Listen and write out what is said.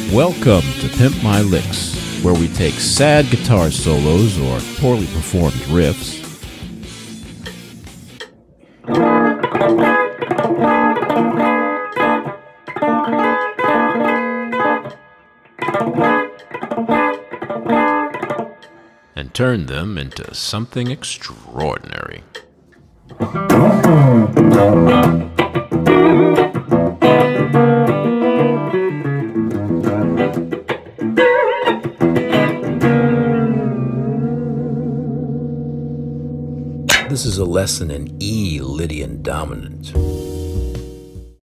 Welcome to Pimp My Licks, where we take sad guitar solos or poorly performed riffs and turn them into something extraordinary. This is a lesson in E Lydian dominant.